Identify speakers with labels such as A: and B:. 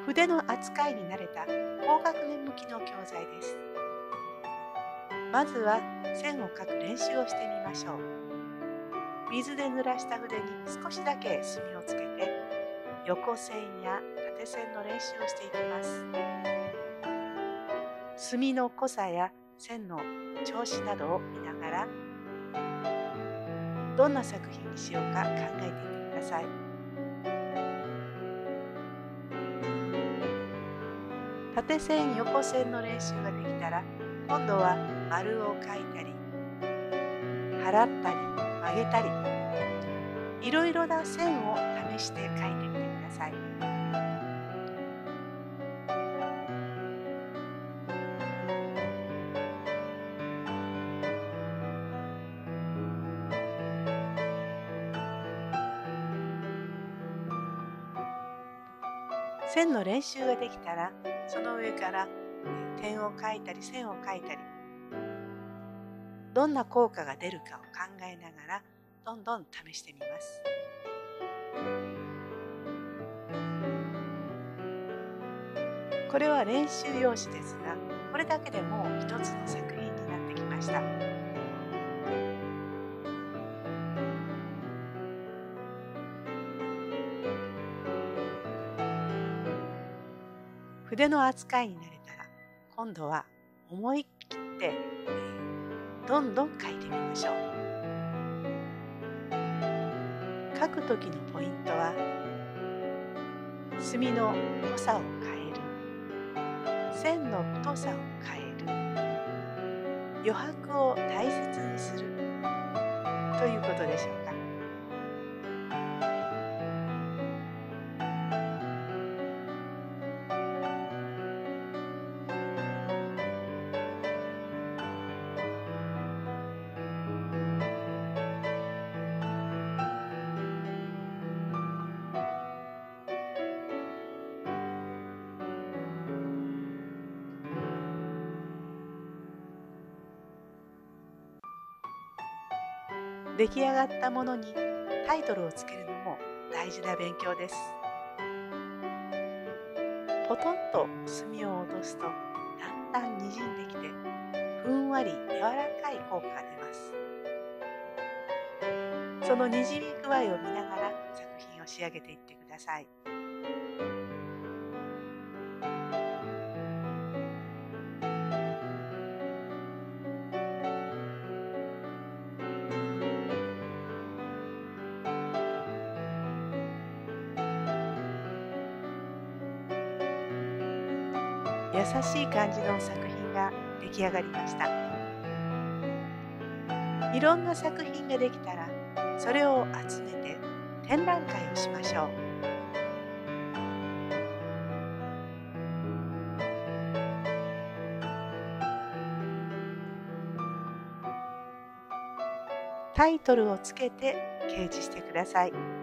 A: 筆の扱いに慣れた高学年向きの教材です。まずは線を描く練習をしてみましょう。水で濡らした筆に少しだけ墨をつけて、横線や縦線の練習をしていきます。墨の濃さや線の調子などを見ながら、どんな作品にしようか考えていってください。縦線、横線の練習ができたら、今度は丸を描いたり、払ったり、曲げたり、いろいろな線を試して描いてみてください。線の練習ができたら、その上から点を描いたり線を描いたり、どんな効果が出るかを考えながらどんどん試してみます。これは練習用紙ですが、これだけでも一つの作品になってきました。筆の扱いに慣れたら、今度は思い切ってどんどん描いてみましょう。描く時のポイントは、墨の濃さを変える、線の太さを変える、余白を大切にするということでしょうか。出来上がったものにタイトルをつけるのも大事な勉強です。ポトンと墨を落とすと、だんだんにじんできて、ふんわり柔らかい効果が出ます。そのにじみ具合を見ながら作品を仕上げていってください。優しい感じの作品が出来上がりました。いろんな作品ができたら、それを集めて展覧会をしましょう。タイトルをつけて掲示してください。